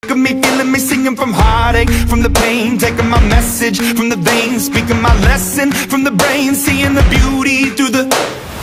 of me, feeling me, singing from heartache, from the pain, taking my message from the veins, speaking my lesson from the brain, seeing the beauty through the